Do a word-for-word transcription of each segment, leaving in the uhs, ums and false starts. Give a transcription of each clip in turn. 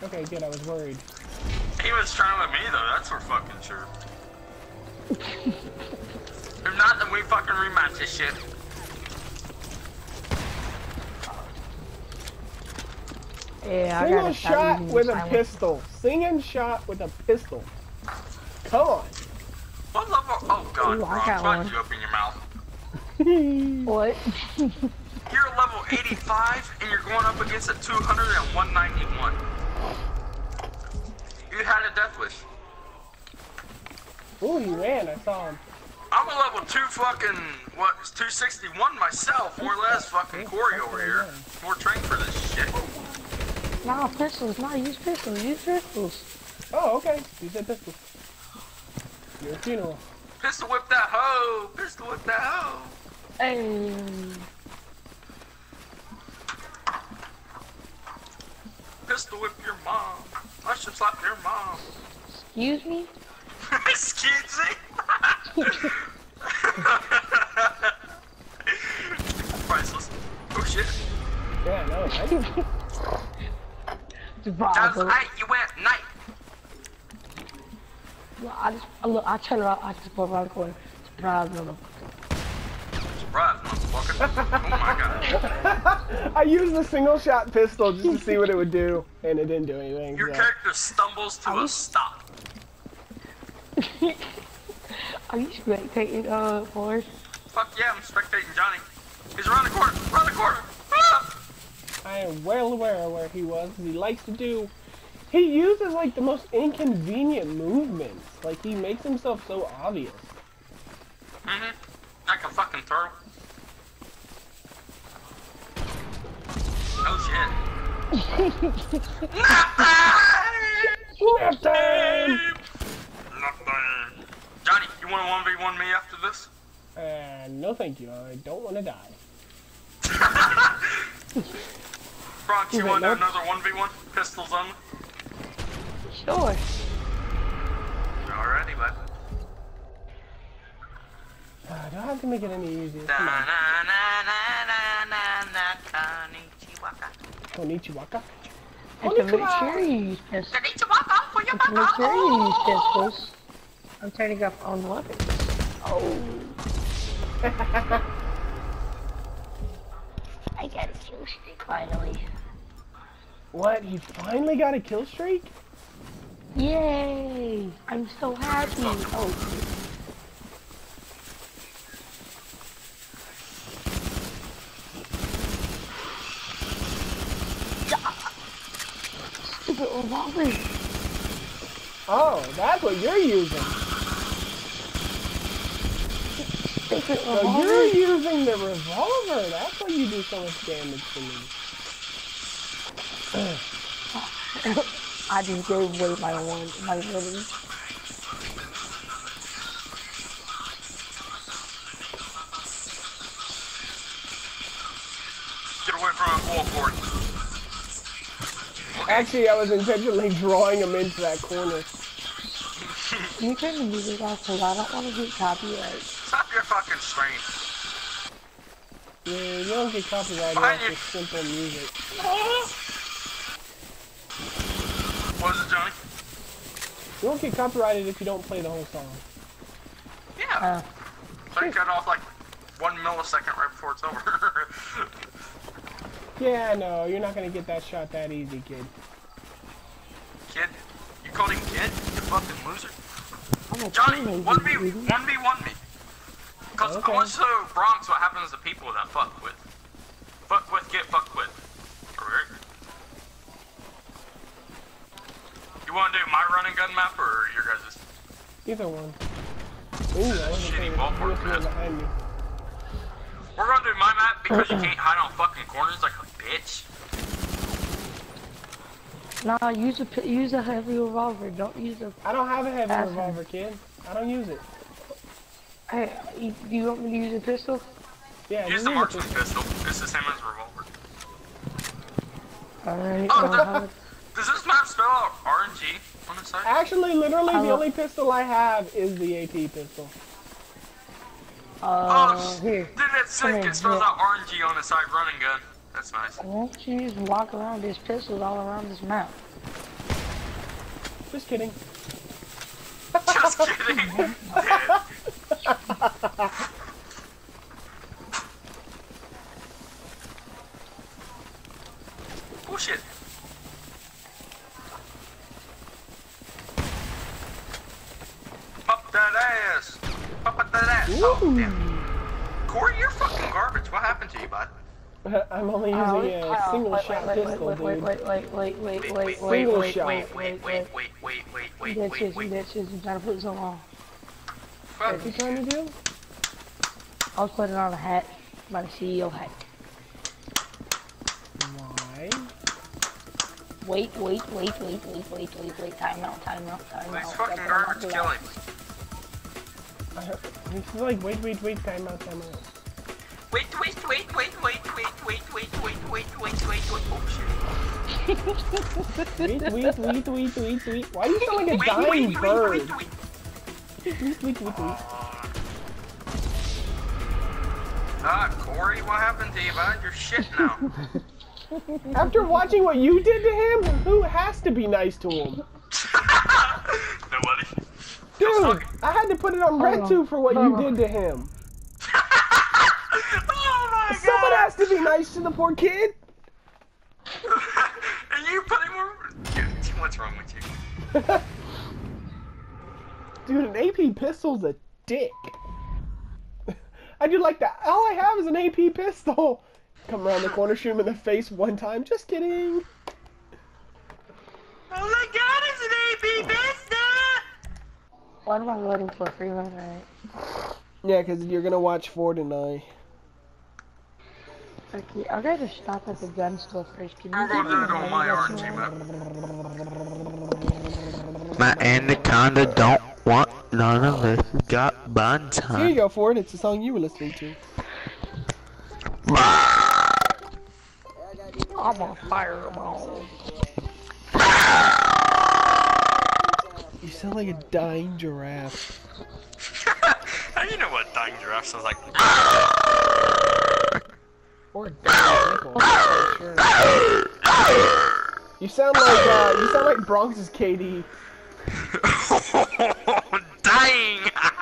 Okay, good. I was worried. He was trying with me though. That's for fucking sure. If not, then we fucking rematch this shit. Yeah, I Single gotta shot with a silence. pistol. Single shot with a pistol. Come on. What level? Oh god, Ooh, I Ron, got why'd one. you open your mouth? What? You're level eighty-five and you're going up against a two hundred and one ninety-one. You had a death wish. Ooh, he ran. I saw him. I'm a level two fucking, what, two sixty-one myself, more or less, fucking Corey over here. More trained for this shit. Nah, pistols. Nah, use pistols. Use pistols. Oh, okay. You said pistol. Your funeral. Pistol whip that hoe! Pistol whip that hoe! Hey. Pistol whip your mom. I should slap your mom. Excuse me? Excuse me? Priceless. Oh shit. Yeah, no. I That's Bravo. right, you went night. Look, I just look. I turn around. I just go around the corner. Surprise, motherfucker. Surprise, motherfucker. Oh my god. I used the single shot pistol just to see what it would do, and it didn't do anything. Your so. character stumbles to a stop. Are you spectating, uh, Forrest? Fuck yeah, I'm spectating Johnny. He's around the corner, around the corner. Ah! I am well aware of where he was. He likes to do. He uses like the most inconvenient movements. Like he makes himself so obvious. Mm-hmm. Like a fucking turtle. Oh shit. Nothing! Nothing. Johnny, you want to one v one me after this? Uh, no thank you. I don't want to die. Bronx, you Wait, want to do nope. another one v one? Pistols only? Sure. Alrighty, bud. Uh, do I have to make it any easier? Da Come na on. na na na na na konnichiwa. Konnichiwaka. And to make sure you use pistols. Konnichiwa for your And to make sure you use pistols, I'm turning off on weapons. Oh. I got a kill streak finally. What? He finally got a kill streak? Yay! I'm so happy. Oh. Stupid revolver. Oh, that's what you're using. Stupid So revolver. you're using the revolver. That's why you do so much damage to me. I just gave away my one, my ability. Get away from that wall, Corey. Actually, I was intentionally drawing him into that corner. Can you turn the music off? Because I don't want to get copyright. Stop your fucking stream. Yeah, you don't get copyrighted Behind off you. just simple music. What is it, Johnny? You won't get copyrighted if you don't play the whole song. Yeah. Uh, So you cut off like one millisecond right before it's over. Yeah, no, you're not gonna get that shot that easy, kid. Kid? You called him kid? You fucking loser. I'm a Johnny, teenager, one v dude. one v one me. Cause Okay. I want to show Bronx what happens to people that fuck with. Fuck with, get fucked with. Alright? You wanna do my running gun map or your guys'? Either one. Ooh, I wasn't Shitty paying ballpark, attention man. behind me. We're gonna do my map because you can't hide on fucking corners like a bitch. Nah, use a pi- use a heavy revolver. Don't use a. I don't have a heavy Awesome. revolver, kid. I don't use it. Hey, you, do you want me to use a pistol? Yeah, Use just the use marksman it. pistol. This is him as a revolver. Alright. Oh, uh, Does this map spell out R N G on the side? Actually, literally, I the will- only pistol I have is the A P pistol. uh, Oh, here. dude, that's sick. Come here, It spells here. out R N G on the side running gun. That's nice. Won't you just walk around? There's pistols all around this map. Just kidding. Just kidding. Bullshit. Pop that ass. Pop that ass. Oh, damn. Corey, you're fucking garbage. What happened to you, bud? I'm only using Oh, a oh, single wait, shot wait, pistol, wait, wait, dude. wait, wait, wait, wait, wait, wait, Single wait, shot. wait, Wait, wait, wait, wait, wait, wait, wait, wait, Bitches, wait, wait. bitches, I'm trying to put so long. Fuck. What you trying to do? I was putting on a hat, my C E O hat. Why? Wait, wait, wait, wait, wait, wait, wait, wait, time out, time out, time These out. fucking time garbage out. killing. I heard, he's like, wait, wait, wait, time out, time out. Wait, wait, wait, wait, wait, wait, wait, wait, wait, wait, wait, wait, wait. Oh shit. Tweet, tweet, tweet, tweet, tweet, tweet. Why do you sound like a Wait, dying wait, wait, bird? wait, wait. Tweet, tweet, tweet, tweet, tweet. Ah, Corey, what happened to you, bud? You're shit now. After watching what you did to him, who has to be nice to him? Nobody. Dude, I had to put it on Hold red on. too for what you Hold did on. to him. Oh my Someone god! has to be nice to the poor kid. And you putting more. Dude, what's wrong with you? Dude, an A P pistol's a dick. I do like that. All I have is an A P pistol. Come around the corner, shoot him in the face one time. Just kidding. All I got is an A P pistol! What am I voting for? Freeman, right? Yeah, because you're going to watch Ford and I. Okay, I gotta stop at the gun store first. Can you I'm gonna give me do it on the my money R N G that's map. My anaconda don't want none of us. Got buns, Here huh? you go, Ford. It's the song you were listening to. I'm a fireball. You sound like a dying giraffe. How do you know what dying giraffe sounds like? Or a dying pickle. I'm not sure. You sound like, uh, you sound like Bronx's K D. Dying!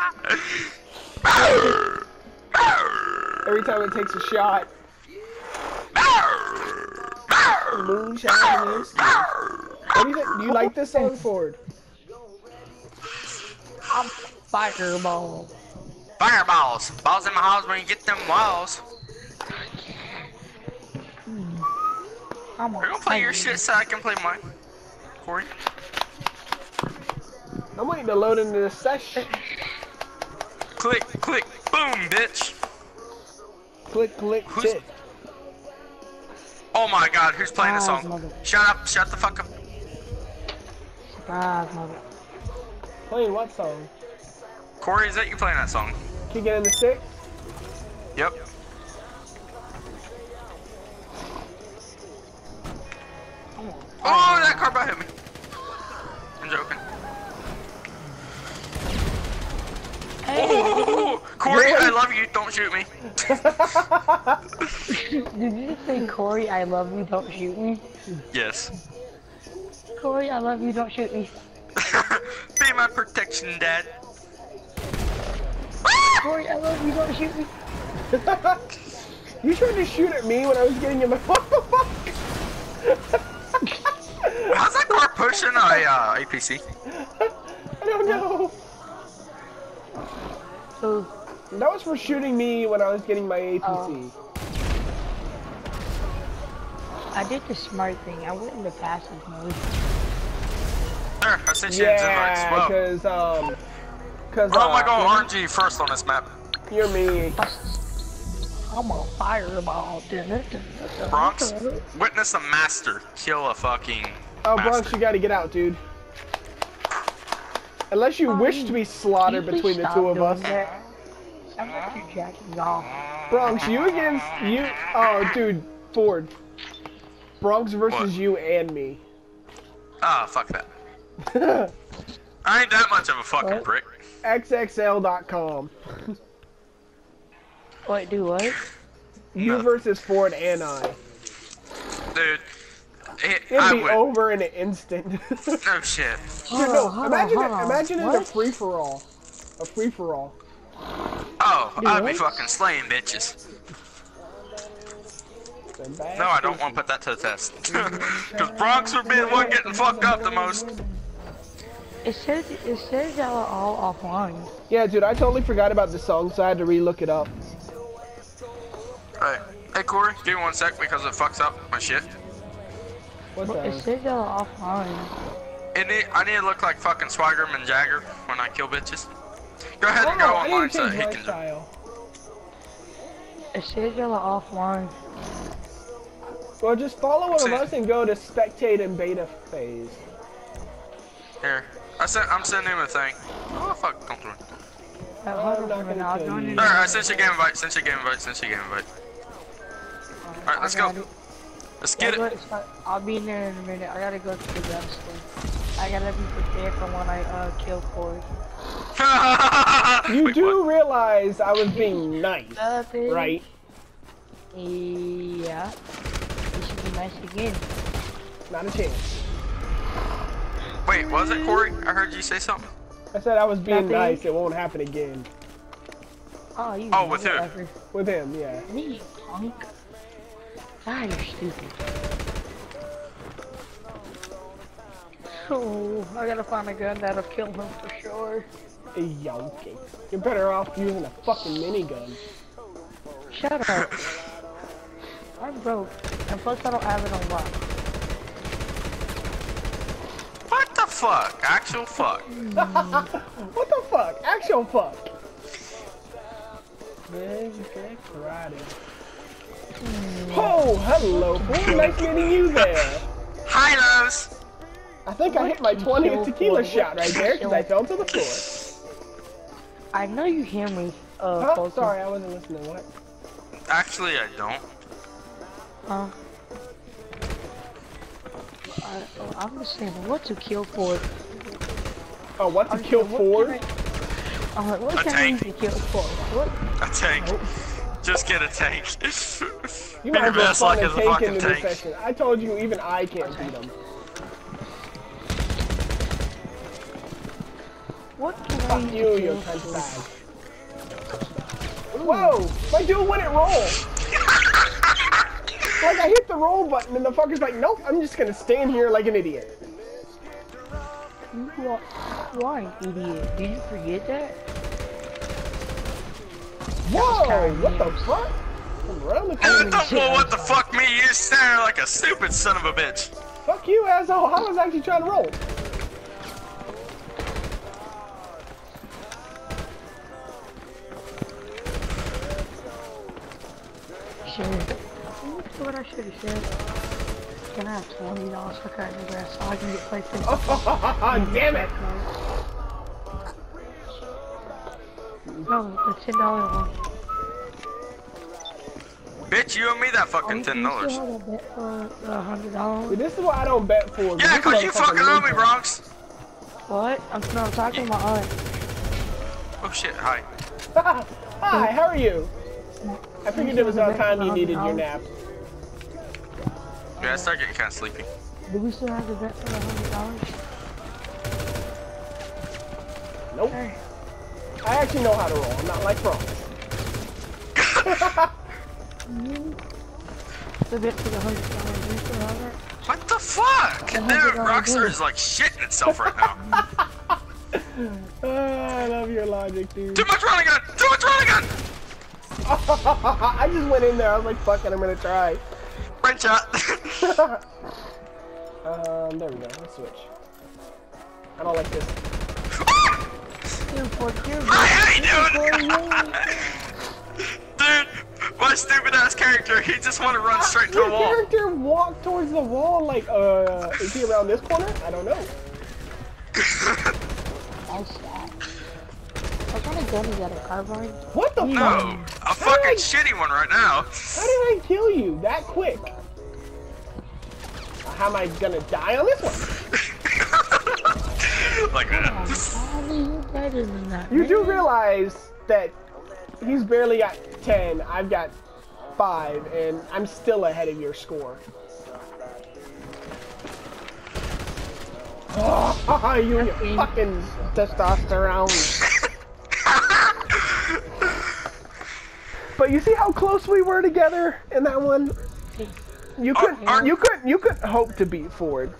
Every time it takes a shot. Moonshine is. What do you think? Do you like this song, Ford? I'm fireball. Fireballs! Balls in my house when you get them walls. I'm a We're gonna play your shit so I can play mine. Corey? I'm waiting to load into this session. Click, click, boom, bitch! Click, click, Who's- tick. Oh my god, who's playing the Surprise, song? mother. Shut up, shut the fuck up. Surprise, mother. Playing what song? Corey, is that you playing that song? Kick it in the stick? Yep. Oh, that car about hit me. I'm joking. Oh, Corey, I love you, don't shoot me. Did you just say, Corey, I love you, don't shoot me? Yes. Corey, I love you, don't shoot me. Be my protection, Dad. Corey, I love you, don't shoot me. You tried to shoot at me when I was getting in my How's that car pushing a uh, A P C? I don't know. So, That was for shooting me when I was getting my A P C. Oh. I did the smart thing. I went into passive mode. There, I sent you yeah, invites. Yeah, Well, because, um... Cause, how am I uh, going R N G first on this map? You're me. I'm a fireball. Bronx, witness a master kill a fucking Oh, master. Bronx, you gotta get out, dude. Unless you Oh, wish to be slaughtered Can you between please the stop two of doing us. that? I'm like you jacking off. Bronx, you against you. Oh, dude, Ford. Bronx versus What? you and me. Ah, fuck that. I ain't that much of a fucking What? prick. X X L dot com. Wait, do what? You No. versus Ford and I. Dude, It, It'd I be would. over in an instant. Dude, No shit. Hold no, on, hold imagine on, it, hold on. imagine it a What? free for all. A free for all. Oh, I'd be What? fucking slaying bitches. No, I don't want to put that to the test. Because Bronx would be the one getting fucked up the most. It says it says y'all are all offline. Yeah, dude, I totally forgot about the song, so I had to re-look it up. Hey, hey Corey, give me one sec because it fucks up my shit. What's Well, it that? says y'all are offline. It need, I need to look like fucking Swaggerman Jagger when I kill bitches. Go ahead Oh, and go I online need to so change he my can. style. It says y'all are offline. Well, just follow one of See. us and go to spectate and beta phase. Here, I sent. I'm sending him a thing. Oh fuck, come through. Uh, I'm hold on not a minute, gonna I'll kill join you. you. Alright, I sent you a game invite. Sent you a game invite. Sent you a game invite. Alright, let's I go. got it. Let's Yeah, get but it. it's not- I'll be in there in a minute. I gotta go to the gun store. I gotta be prepared for when I uh kill Corey. You Wait, do what? realize I was being nice, Uh, baby. right? Yeah. You should be nice again. Not a chance. Wait, was it Corey? I heard you say something. I said I was being Nothing. nice. It won't happen again. Oh, you. Oh, with who? whatever. With him, yeah. Me, you punk. God, you're stupid. Oh, I gotta find a gun that'll kill him for sure. Yeah, okay. You're better off using a fucking minigun. Shut up. I'm broke, and plus I don't have it on lock. What the fuck? Actual fuck. What the fuck? Actual fuck. Big, big karate. Oh, hello, boy. Nice meeting you there. Hi, Lowe's. I think I hit my twentieth tequila shot right there because I fell to the floor. I know you hear me. Uh, Huh? Fulton. Sorry, I wasn't listening. What? Actually, I don't. Uh, I, oh, I'm just saying, what to kill for? Oh, what to I'm kill saying, what Ford? can I- I'm like, what A can I tank. use to kill for? What? A tank. Just get a tank. You Your might as well best luck spawn a is a tank fucking into this tank. session. I told you, even I can't beat him. What can I Fuck use you, to you kill cunt for? bag. Whoa! My dude wouldn't roll! Like, I hit the roll button and the fucker's like, nope, I'm just gonna stand here like an idiot. You are- Why, idiot? Did you forget that? Whoa! What the fuck? From around the What corner. the, well, what the fuck me? You sound like a stupid son of a bitch. Fuck you, asshole. I was actually trying to roll. Sure. What I should have said. Can I have twenty dollars for cutting the grass so I can get PlayStation? Oh, damn it! No, the ten dollar one. Bitch, you owe me that fucking ten You dollars. still have a bet for the hundred dollars? Dude, this is what I don't bet for. Yeah, This cause you motherfucker fucking owe me, lives- Bronx. What? I'm, no, I'm talking to my aunt. Oh shit, hi. Hi, how are you? I figured it was about time you needed your nap. Yeah, I start getting kind of sleepy. Do we still have the bet for the hundred dollars? Nope. Hey. I actually know how to roll. I'm not like Bronx. The bet for the hundred dollars. Do we still have it? What the fuck? Dude, hundred dollar Rockstar bill. is like shitting itself right now. Ah, I love your logic, dude. Too much running gun! Too much running gun! I just went in there. I was like, fuck it, I'm gonna try. Brain shot. um, there we go. Let's switch. I don't like this. Two for two. I hate you! Dude, my stupid ass character, he just want to run straight to Your the wall. character walked towards the wall like, uh, is he around this corner? I don't know. Nice shot. What kind of gun is that? A carbine? What the No, fuck? a fucking shitty one right now. How did I kill you that quick? How am I gonna die on this one? Like that. Oh, you're better than that. You do man. realize that he's barely got ten, I've got five, and I'm still ahead of your score. Oh, you and your fucking testosterone. But you see how close we were together in that one? You couldn't, Are- are- you couldn't, you couldn't hope to beat Ford.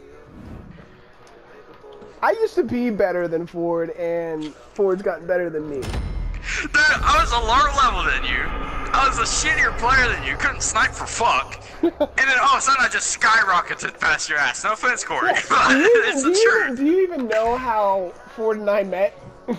I used to be better than Ford, and Ford's gotten better than me. Dude, I was a lower level than you. I was a shittier player than you. Couldn't snipe for fuck. And then all of a sudden I just skyrocketed past your ass. No offense, Corey. But Do you, it's do, the you, truth. do you even know how Ford and I met?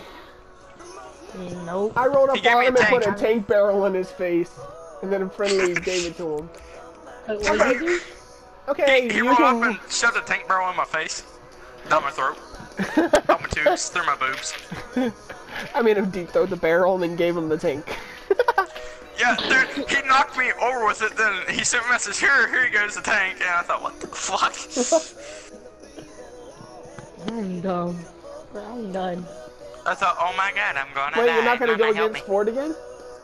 Nope. I rolled He up gave on me a him and put a tank. tank barrel in his face, and then a friendly gave it to him. Wait, what did you do? Okay, He, he you rolled can. up and shoved a tank barrel in my face. Down my throat. Down my tubes. Through my boobs. I made him deep throat the barrel and then gave him the tank. Yeah, dude, he knocked me over with it, then he sent a message, here, here goes the tank, and I thought, what the fuck? I'm dumb. I'm done. I thought, oh my god, I'm gonna Wait, die. you're not gonna go Mama, help against me. Ford again?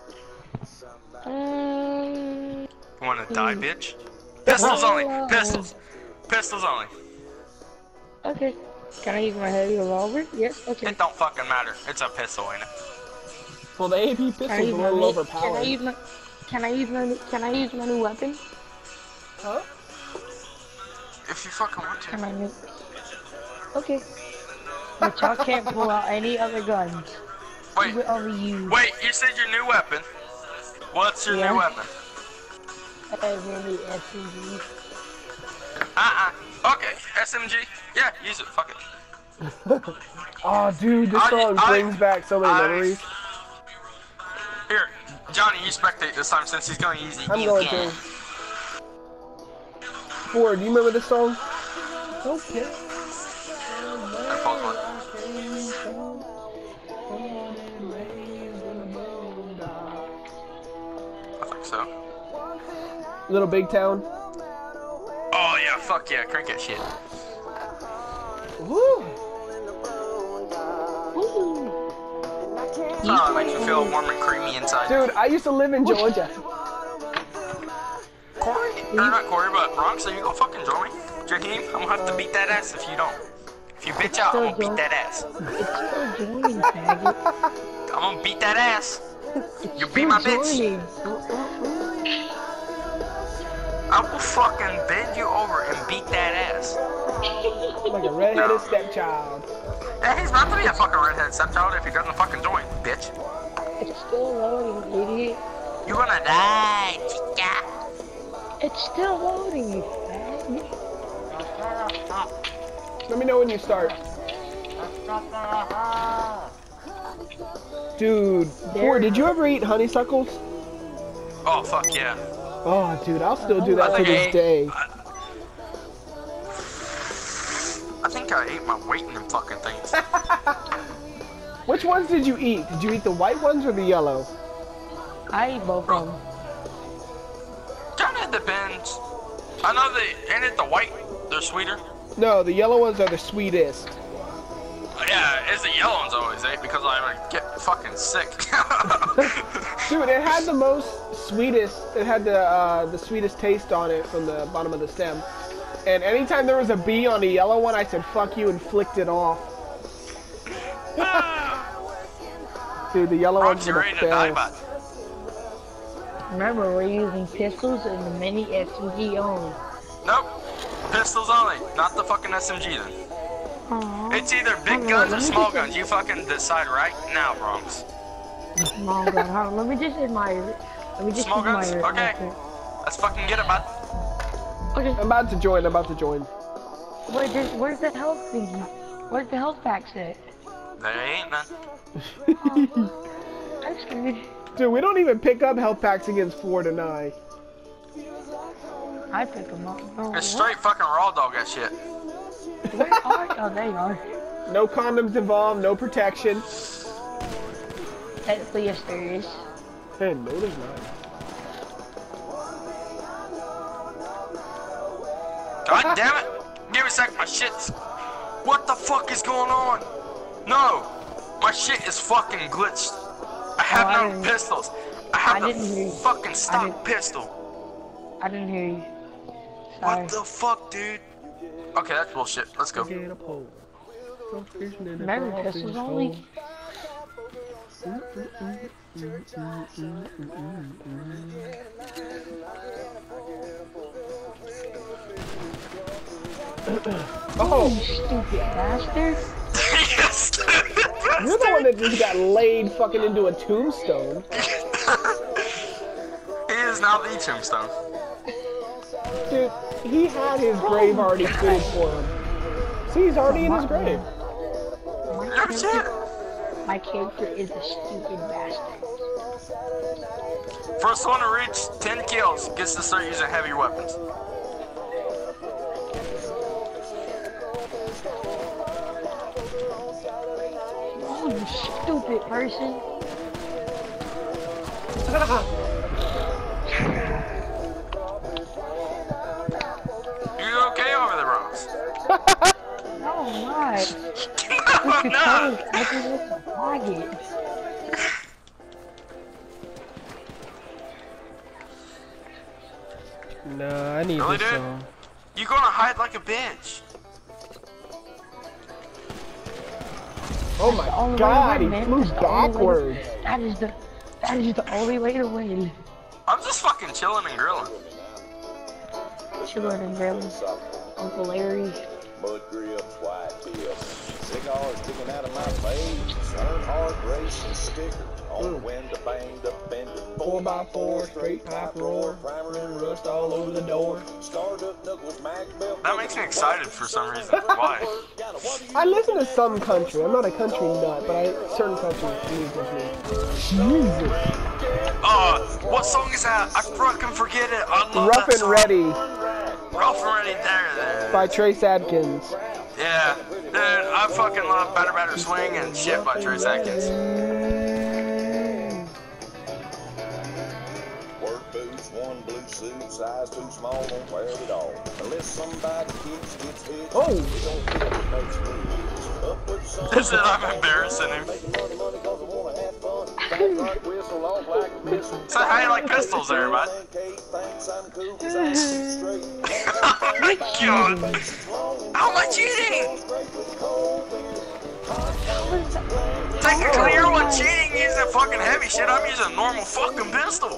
Um, You wanna die, bitch? Pistols only, pistols. Pistols only. okay. Can I use my heavy revolver? Yes, okay. It don't fucking matter, it's a pistol, ain't it? Well, the A P pistol's Can I a use my little new- Can I overpowered. use my? Can I use my? new- Can I use my new weapon? Huh? If you fucking want to. Can I? New... Okay. But y'all can't pull out any other guns. Wait, You will only use wait, you said your new weapon. What's your Yeah. new weapon? every S M G. Uh-uh. Okay, S M G. Yeah, use it, fuck it. Oh, dude, this I- song I- brings back so many I- memories. Here, Johnny, you spectate this time since he's going easy. I'm You going can. to. Ford, do you remember this song? Okay. I paused one. I think so. Little Big Town. Oh yeah, fuck yeah, crank that shit. Woo! Oh, it makes me feel warm and creamy inside. Dude, I used to live in Georgia. Corey, or not Corey, but Bronx, are you gonna fucking join me? Jaheim, I'm gonna have to beat that ass if you don't. If you bitch out, I'm gonna beat that ass. It's still joining, faggot. I'm gonna beat that ass. You be Still my bitch. joining. I will fucking bend you over and beat that ass. Like a redheaded stepchild. Yeah, he's about to be a fucking redhead stepchild if he doesn't fucking join, bitch. It's still loading, idiot. You're gonna die, chica. It's still loading, you faggot. Let me know when you start. Dude, Ford, did you ever eat honeysuckles? Oh, fuck yeah. Oh, dude, I'll still do that I to think I this ate- day. I, I think I ate my weight in them fucking things. Which ones did you eat? Did you eat the white ones or the yellow? I eat both of them. Kinda depends. I know they, ain't it the white? They're sweeter? No, the yellow ones are the sweetest. Yeah, it's the yellow ones always, eh? Because I would get fucking sick. Dude, it had the most sweetest, it had the uh, the sweetest taste on it from the bottom of the stem. And anytime there was a bee on the yellow one, I said, fuck you, and flicked it off. Dude, the yellow ones Bronx, you were ready the to die, best. bud? Remember, we're using pistols and the mini S M G only. Nope. Pistols only, not the fucking S M G then. Aww. It's either big Hold on, guns let or me small just- guns. You fucking decide right now, Bronx. Small gun. Hold on, let me just admire it. Let me just Small guns? admire it. Okay. real Let's fucking get it, bud. quick. Okay. I'm about to join, I'm about to join. Where, there's, where's the health thingy? Where's the health packs at? There ain't none. I'm scared. Dude, we don't even pick up health packs against Ford and I. I pick them up. Oh, It's what? straight fucking raw dog that shit. Where are? Oh, there you are. No condoms involved, no protection. Technically, yes, there is. Hey, no, there's not. God damn it! Give me a sec, my shit's... What the fuck is going on? No! My shit is fucking glitched. I have Oh, I no didn't- pistols. I have I the didn't hear you. fucking I stock didn't- pistol. I didn't hear you. Sorry. What the fuck, dude? Okay, that's bullshit. Let's go. Get a pole. Go fishing in the Remember crawfish pistols hole. only? Oh, You stupid bastard. you're the one that just got laid fucking into a tombstone. He is now the tombstone. Dude, he had his grave already fitted for him. See, he's already in his grave. My No shit. character, my character is a stupid bastard. First one to reach ten kills gets to start using heavy weapons. Oh, you stupid person. You okay over there, Ross? No, I'm not. No, I'm not. I just want to faggot. Nah, I need Really, this dude? song. You gonna hide like a bitch? Oh The my only way god, to he win, man. flew That's the only way backwards. to- That is the, that is the only way to win. I'm just fucking chilling and grilling. Chillin' and grilling. Uncle Larry. Mud grip, white tip. Cigar sticking out of my face. Earnhardt racing sticker. On the window, banged up, bended. Four by four, straight pipe roar, primer and rust all over the door. Started up knuckles, mag belt. That makes me excited for some reason. Why? I listen to some country. I'm not a country nut, but I certain country music me. Jesus. Uh, what song is that? I fucking forget it. I love Rough that and song. Ready Rough and Ready. There, there. by Trace Adkins. Yeah, dude, I fucking love Better Better Swing and shit by Trace Atkins. Work boots, one blue suit, size too small, won't wear it all. Unless somebody kicks, gets hit. Oh. We don't feel it makes moves. Upward sun. They said I'm embarrassing him. Making money, money, cause I wanna have fun. Back like whistle, off like a missile. So how you like pistols there, bud? Kate thinks I'm cool 'cause I'm straight. Oh my god. How much cheating? Technically, you're one cheating using fucking heavy shit. I'm using a normal fucking pistol.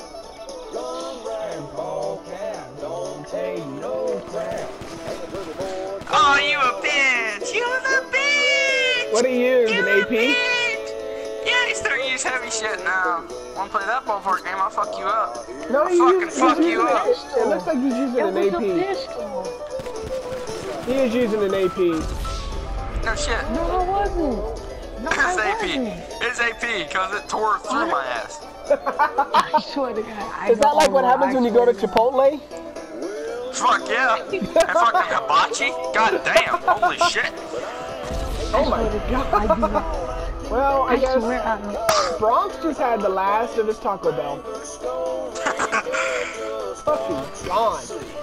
Oh, you a bitch. You a bitch. What do you use, You an a A P? bitch. Yeah, you start use heavy shit now. Wanna play that ballpark game? I'll fuck you up. No, I'll he fucking used, fuck he's you using up. it. It looks like he's using It an was a A P. pistol. He is using an A P. No shit. No, I wasn't. No, It's I A P. wasn't. It's A P because it tore through my ass. I swear to God. I Is that like don't what know, happens I when you go to swear God. Chipotle? Fuck yeah. And fucking hibachi? God damn. Holy shit. Oh my I swear to god. God, I do not. Well, I I guess swear I Bronx just had the last of his Taco Bell. Fucking gone.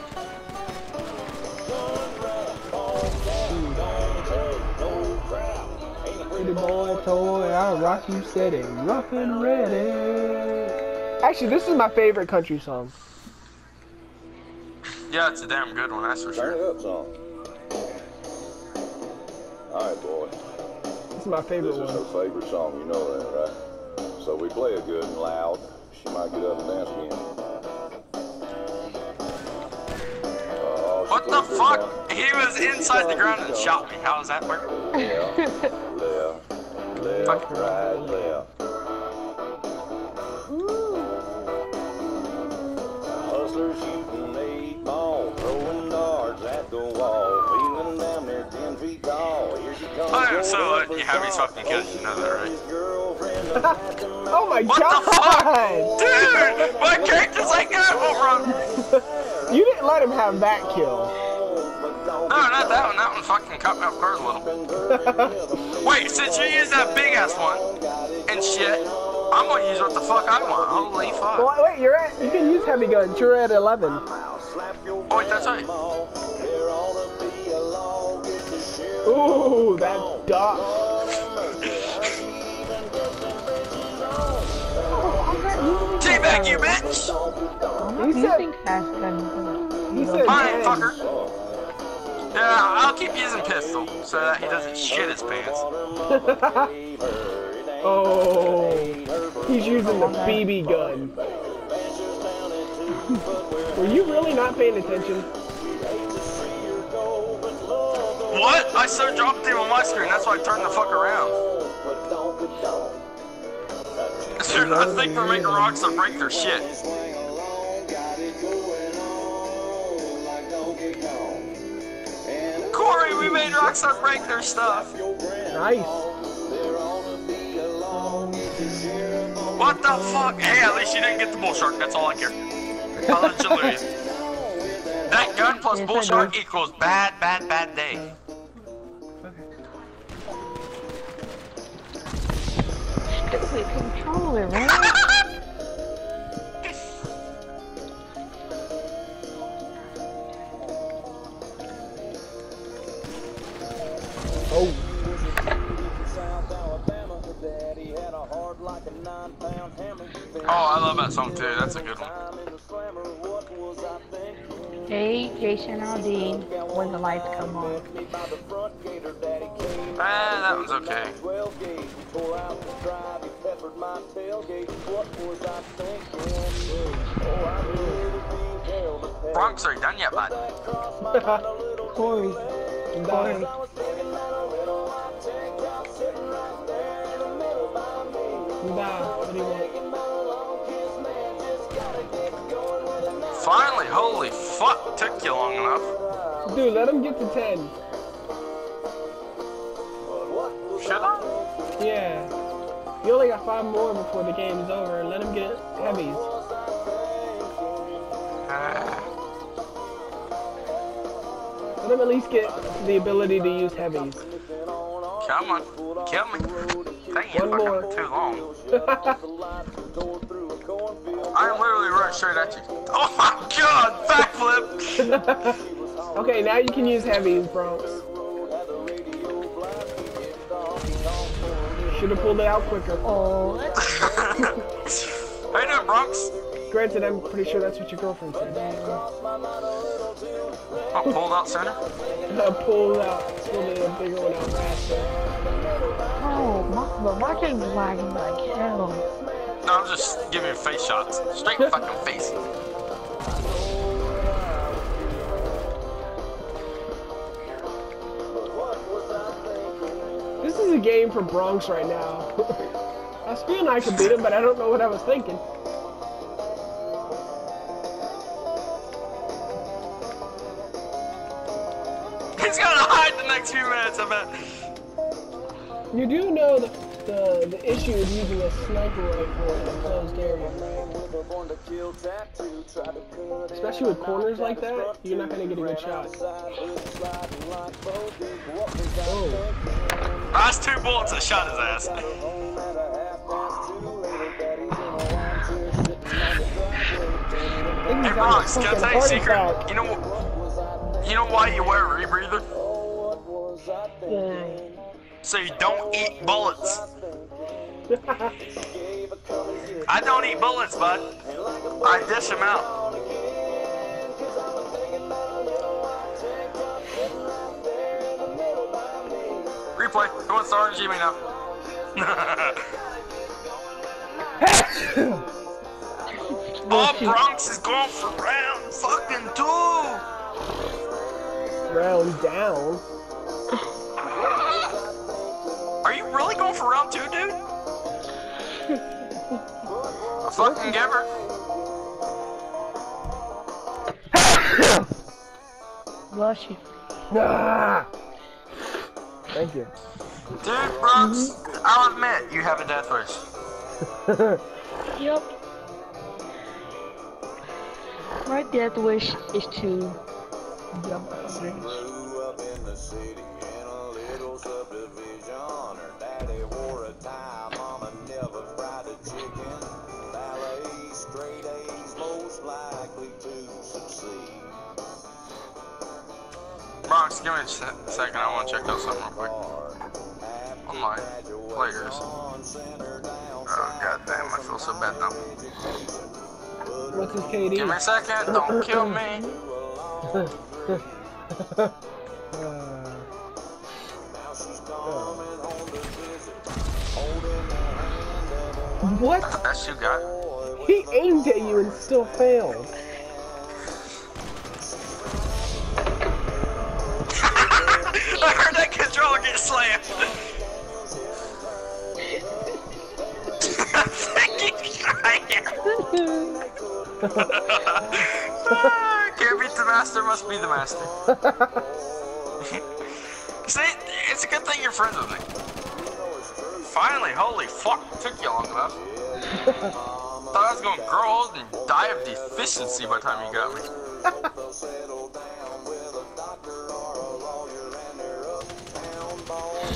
Pretty boy toy, I'll rock you steady, rough and ready. Actually, this is my favorite country song. Yeah, it's a damn good one, that's for Turn sure. it up some. Alright, boy. This is my favorite This is one. her favorite song, you know that, right? So we play it good and loud. She might get up and dance again. Oh, she What the pushed her fuck? down. He was inside the ground and shot me. How does that work? Left, left, left, right, left. Hustlers shooting eight ball, throwing darts at the wall, wheeling down there ten feet tall. Here she comes. Oh, so going uh, up her you have these top. fucking kills, you know that, right? His girlfriend a matching Oh my What the fuck? god! Dude, my character's like that. What wrong? You didn't let him have that kill. No, not that one. That one fucking cut me off guard a little. Wait, since you used that big ass one and shit, I'm gonna use what the fuck I want. Holy fuck. Well, wait, you're at. You can use heavy guns. You're at eleven. Oh, wait, that's right. Ooh, that duck. Teabag, you bitch! He You said. think fast gun? He said. Fine, dang. fucker. Yeah, I'll keep using pistol so that he doesn't shit his pants. Oh, he's using the B B gun. Were you really not paying attention? What? I so dropped him on my screen, that's why I turned the fuck around. Dude, I think we're making Rockstar break their shit. Corey, we made Rockstar break their stuff. Nice. What the fuck? Hey, at least you didn't get the bull shark, that's all I care. I'll let you lose. That gun plus bull shark equals bad, bad, bad day. Stupid controller, man. Oh. Oh, I love that song too. That's a good one. Hey, Jason Aldean, when the lights come on. Ah, that one's okay. Bronx, are you done yet, bud? Corey. Corey. Nah, what do you want? Finally, holy fuck, took you long enough. Dude, let him get to ten. Should I? Yeah. You only got five more before the game's over. Let him get heavies. Ah. Let him at least get the ability to use heavies. Come on, kill me. Dang it, One more. fucking too long. I'm literally running straight at you. Oh my god, backflip! Okay, now you can use heavies, Bronx. Should have pulled it out quicker. Oh, How you doing, Bronx? Granted, I'm pretty sure that's what your girlfriend said. Oh, pulled out center? I pulled out, pulled it a bigger one out faster. oh, my, but my game is lagging like hell. No, I'm just giving you face shots. Straight fucking face. This is a game for Bronx right now. I was feeling I could beat him, but I don't know what I was thinking. He's gonna hide the next few minutes, I bet. You do know the, the, the issue of using a sniper rifle in a closed area. Especially with corners like that, you're not going to get a good shot. Oh. Last two bullets, I shot his ass. Hey, Bronx, can I tell you a secret? You know, you know why you wear a rebreather? Yeah. So you don't eat bullets. I don't eat bullets, bud. I dish them out. Replay. Who wants to R N G me now? Oh, Bronx is going for round fucking two. Round down. Are you really going for round two, dude? A fucking giver. Bless you. Ah! Thank you. Dude, Bronx, I'll admit you have a death wish. Yep. My death wish is to jump a bridge. Grew up in the city in a little subdivision. Her daddy wore a tie, mama never fried a chicken. Ballet, straight A's, most likely to succeed. Bronx, give me a se second. I want to check out something real quick. On my players. Oh, goddamn, I feel so bad now. What's his K D? Give me a second. Don't kill me. Uh, Now she's coming home to visit, holding the hand of a what? That's you got. He aimed at you and still failed. I heard that controller get slammed. Can't beat the master, must be the master. See, it's a good thing you're friends with me. Finally, holy fuck, took you long enough. Thought I was gonna grow old and die of deficiency by the time you got me. settle down with a doctor or a lawyer and they're uptown,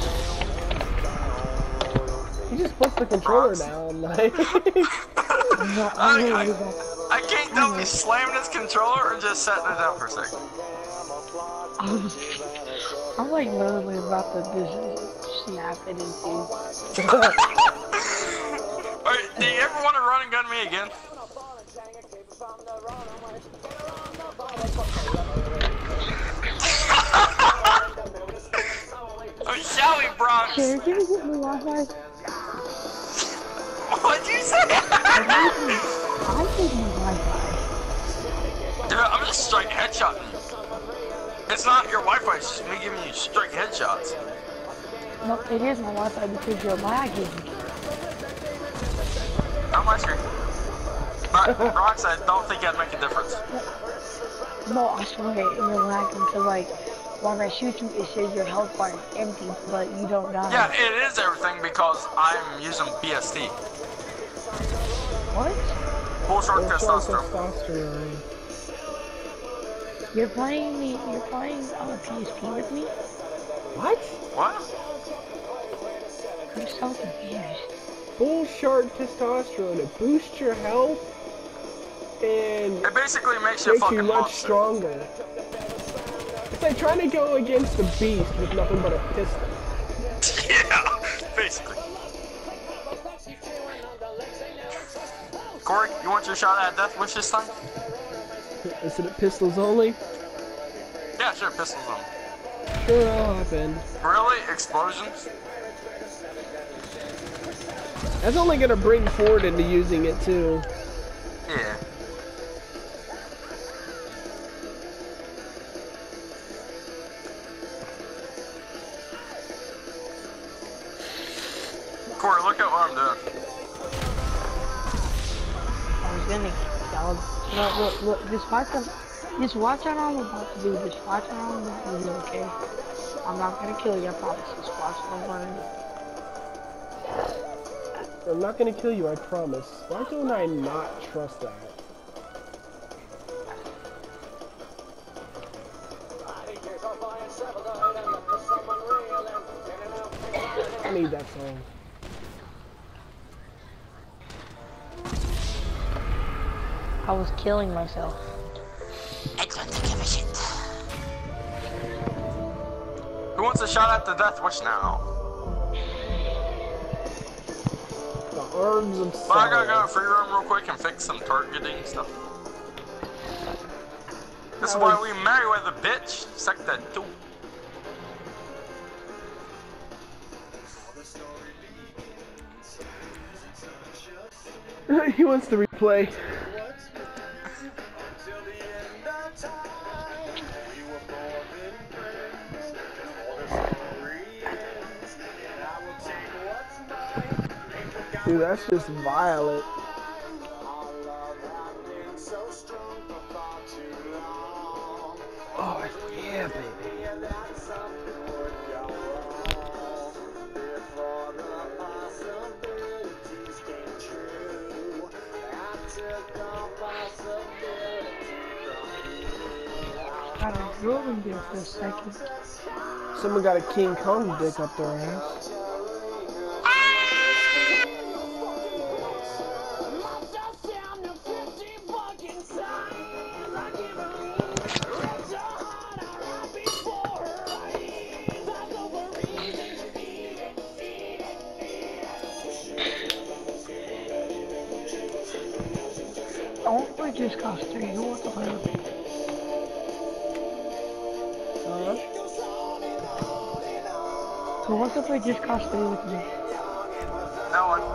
He just puts the controller down, like. No, I, I'm really I, bad. I can't tell if he's slamming his controller or just setting it down for a second. I'm, I'm like literally about to just snap it into. Alright, do you ever want to run and gun me again? Oh, shall we, Bronx? Sure, can you get me Wi-Fi? What'd you say? I need my Wi-Fi. Dude, I'm just straight headshotting you. It's not your Wi-Fi, it's just me giving you straight headshots. No, it is my Wi-Fi because you're lagging. Not my screen. But, Bronx, I don't think that'd make a difference. No, I swear you're lagging because like when I shoot you, it says your health bar is empty, but you don't die. Yeah, it is everything because I'm using B S T. What? Full short Full short testosterone. testosterone. You're playing me. You're playing on a P S P with me? What? What? I'm so confused. Full short testosterone. It boosts your health and It basically makes you a makes fucking you much monster. stronger. It's like trying to go against the beast with nothing but a pistol. Yeah, basically. Corey, you want your shot at Death Wish this time? Is it pistols only? Yeah, sure, pistols on. Sure, I'll hop in. Really? Explosions? That's only gonna bring Ford into using it too. Yeah. Corey, look at what I'm doing. I was gonna. Y'all, look, look, look. Just watch them. Just watch what I'm about to do. Just watch what I'm about to do. Okay. I'm not gonna kill you. I promise. Just watch what I'm gonna do. I'm not gonna kill you, I promise. Why don't I not trust that? I need that song. I was killing myself. I don't give a shit. Who wants a shot at the Death Wish now? The arms of Well, I gotta go to Sauron. free room real quick and fix some targeting stuff. This is why we marry with a bitch. Suck that too. He wants to replay. Dude, that's just violent. Oh, yeah, baby. I was rolling there for a second. Someone got a King Kong dick up their ass. Don't we just cost three? Who wants to play with me? Huh? Who wants to play Just Cause three with me? No one.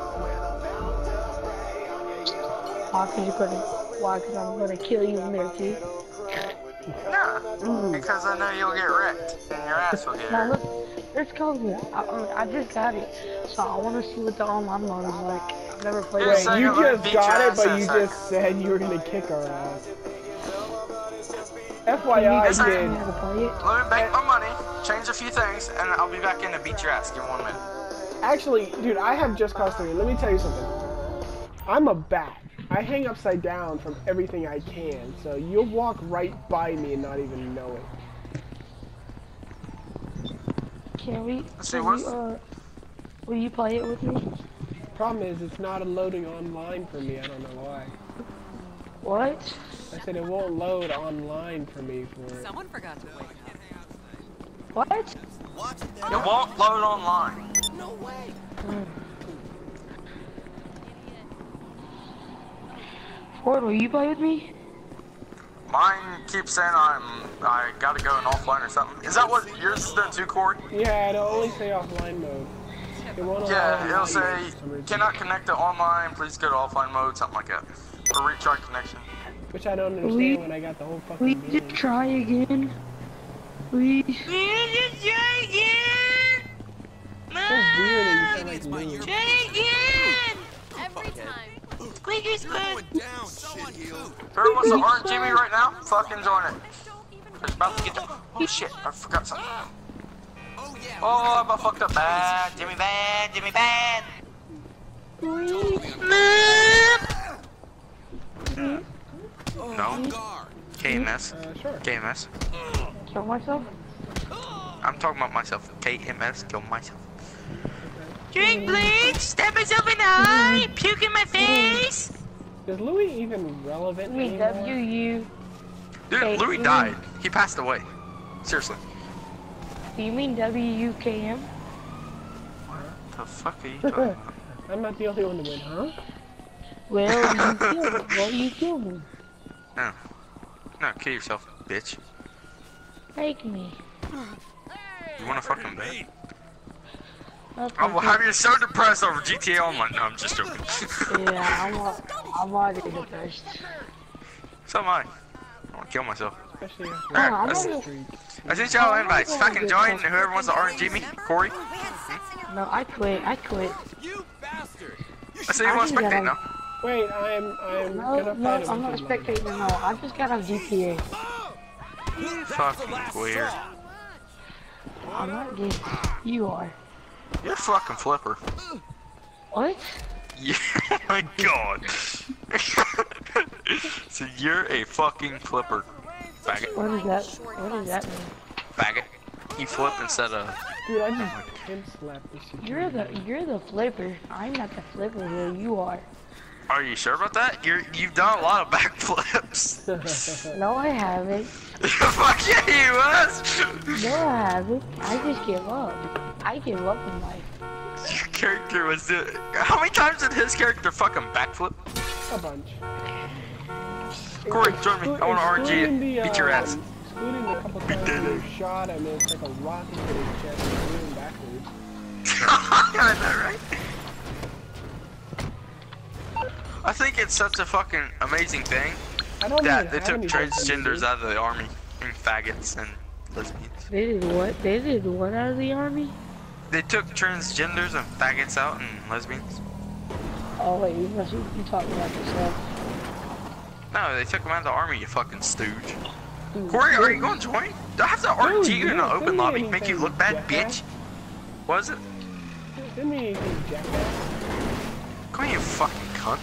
Why? Cause you're gonna. Why? Cause I'm gonna kill you in there too. No, because I know you'll get wrecked and your ass will get Now hurt. look, let's go here. I, I, I just got it, so I want to see what the online mode is like. I've never played Yeah, it. Wait, so you you're gonna just beat got your it, ass but in a you second. just said you were gonna kick our ass. F Y I, I Can you did. teach me how to play it? Let me bank my money, change a few things, and I'll be back in to beat your ass. Give me one minute. Actually, dude, I have Just Cause three. Let me tell you something. I'm a bat. I hang upside down from everything I can, so you'll walk right by me and not even know it. Can we? Let's see, Can what's- we uh, will you play it with me? Problem is, it's not loading online for me. I don't know why. What? I said it won't load online for me for it. Someone forgot to wake up. What? It won't load online. Ford, will you play with me? Mine keeps saying I'm I gotta go in offline or something. Is that what yours is doing too, Corey? Yeah, it'll only say offline mode. It won't allow Yeah, it'll online say for some reason. cannot connect to online. Please go to offline mode, something like that, or retry connection. Which I don't understand We- when I got the whole We fucking just game. try again. We. It's so weird that you sound like Lou. Every time. Whoever wants to orange Jimmy right now, fucking join it. It's about to get to. Oh shit, I forgot something. Oh, I about fucked up bad. Jimmy bad, Jimmy bad. No. K M S. Uh, sure. K M S. Kill myself? I'm talking about myself. K M S. Kill myself. Drink bleach. Stab myself in the eye. Puke in my face. Is Louis even relevant I mean, anymore? W U. Dude, Hey, Louis mm. died. He passed away. Seriously. Do you mean W U K M? The fuck are you talking about? I'm not the only one to win, huh? Well, you killed him. Well, you killed him. No. No, kill yourself, bitch. Take me. You wanna fucking bet? Okay, Oh, well, have you so depressed over G T A Online? No, I'm just joking. yeah, I'm, al- I'm already depressed. So am I. I wanna kill myself. Especially Oh, after I'm that's- already, streak. I sent y'all invites. Fucking join whoever wants to R N G me. Corey. no, I quit. I quit. I see you want to I think spectate that now. Wait, I'm I'm No, gonna no, fight him. I'm not spectating. No, I just got off G T A. Fucking weird. I'm not gay. You are. You're a fucking flipper. What? Yeah, oh my god. So you're a fucking flipper. Faggot. What is that? What does that mean? Faggot. You flip instead of... Dude, I just pimp slapped this shit. You're the you're the flipper. I'm not the flipper here. You are. Are you sure about that? You're, you've done a lot of backflips. No, I haven't. Fuck yeah, you was! No, I haven't. I just give up. I give up in life. Your character was doing... How many times did his character fucking backflip? A bunch. Corey, join me. I want to R N G Excluding you. the, Beat your uh, ass. Excluding the couple times did you it. shot him, it's like a rocket to his chest and threw him backwards. I know, right? I think it's such a fucking amazing thing I don't that even they have took any transgenders weapons, out of the army and faggots and lesbians. They did what? They did what out of the army? They took transgenders and faggots out and lesbians. Oh wait, you must you talking about yourself? No, they took them out of the army, you fucking stooge. Corey, are you going to join? Do I have to R N G you in an yeah, open send me lobby? Make you anything, look bad, jackass. bitch? What is it? dude. Send me anything, jackass. Come here, you fucking cunt.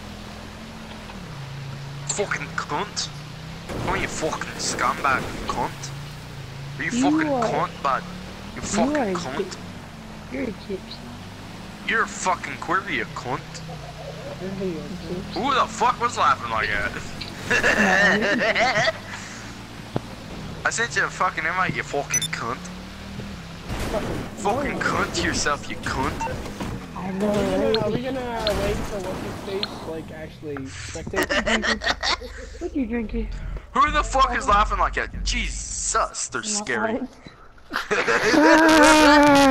Fucking cunt. Come here, you fucking scumbag cunt. Are you You fucking are- cunt, bud? You You fucking are a cunt. gyp- You're a gypsy. You're a fucking queer, you cunt. Send me a- Who the fuck was laughing like that? I sent you a fucking invite, you fucking cunt. Fucking cunt to yourself, you cunt. I Are we know. gonna, are Right? we gonna wait for what's his face, like, actually spectate? What you drinking? Who the fuck is laughing like that? Jesus, they're scary. Not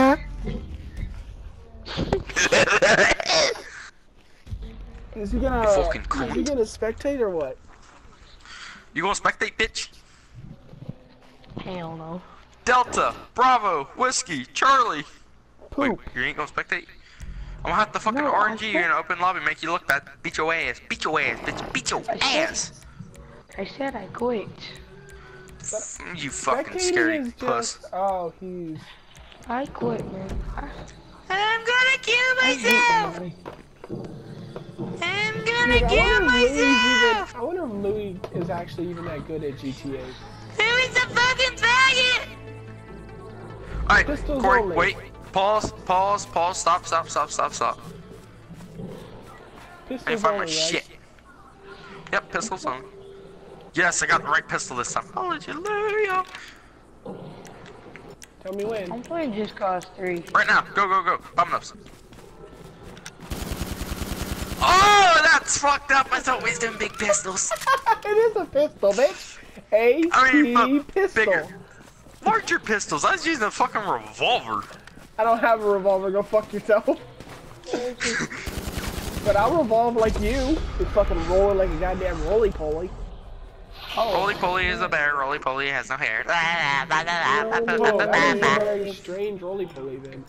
Is he gonna? You fucking Is he cunt. gonna spectate or what? You gonna spectate, bitch? Hell no. Delta, Bravo, Whiskey, Charlie. Wait, Poop. you ain't gonna spectate? I'm gonna have to fucking No, R I N G you said- in an open lobby, make you look bad. Beat your ass. Beat your ass, bitch. Beat your I said- ass. I said I quit. You fucking Spectating scary is puss. just. Oh, he's. I quit, man. I, I'm gonna kill I hate money. I'm Dude, gonna I wonder if Louis even. I wonder if Louis is actually even that good at G T A. Who is the fucking faggot? Alright, Pistols Corey, only. wait. Pause, pause, pause, stop, stop, stop, stop, stop. I Pistols didn't find my only, right? shit. Yep, pistols on. Yes, I got the right pistol this time. Hallelujah. Tell me when. I'm playing Just Cause three. Right now, go, go, go. Bomb nose. Oh, that's fucked up. I thought we was doing big pistols. It is a pistol, bitch. A I mean, T but pistol. bigger. Larger pistols. I was using a fucking revolver. I don't have a revolver. Go fuck yourself. But I'll revolve like you. You fucking rolling like a goddamn roly poly. Roly poly is a bear. Roly poly has no hair. Oh, that is a very strange roly poly then.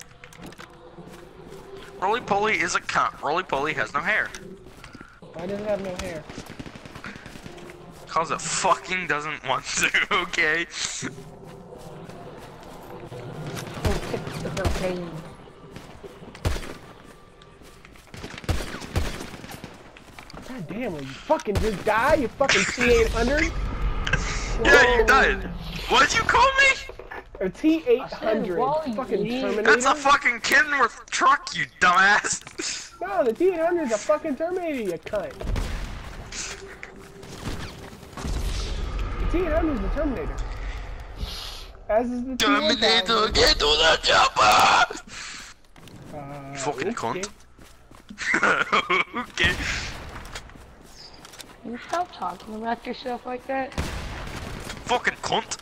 Roly poly is a cunt. Roly poly has no hair. Why does it have no hair? Cause it fucking doesn't want to, okay? It's okay. God damn, will you fucking just die, you fucking T eight hundred? Yeah, you died. What'd you call me? Or T eight hundred. wall, you Fucking idiot. Terminator? That's a fucking Kenworth truck, you dumbass. No, the T eight hundred is a fucking Terminator, you cunt. The T eight hundred is the Terminator. As is the T one Terminator, thousand. get to the chopper! Uh, Fucking okay. cunt. Okay. Can you stop talking about yourself like that? Fucking cunt.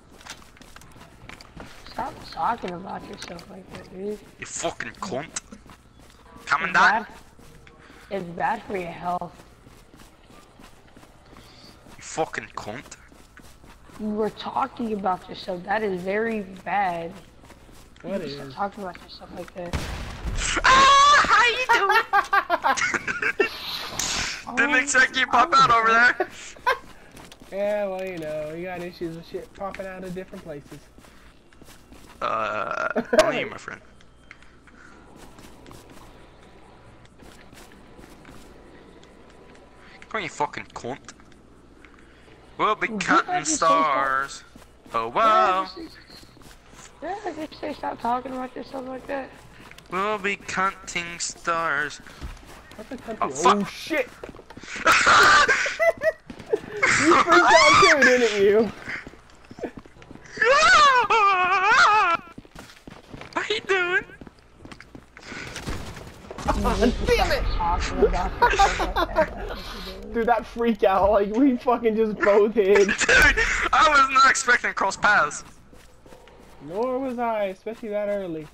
Stop talking about yourself like that, dude. You fucking cunt. Come and It's die. bad. It's bad for your health. You fucking cunt. You were talking about yourself. That is very bad. What You is? stop talking about yourself like that. Ah, how you doing? Didn't expect you to pop out over there. Yeah, well, you know, you got issues with shit popping out of different places. Uh, only you, my friend. Come on, you fucking cunt. We'll be Did I cutting just say stars. Oh wow. Yeah, I just say stop talking about yourself like that. We'll be cutting stars. What the country? Oh, Oh, fuck. shit! You freaked out too, didn't you? How you doing? Damn it! Talking about yourself like that. Dude, that freak out, like, we fucking just both hid. Dude, I was not expecting to cross paths. Nor was I, especially that early.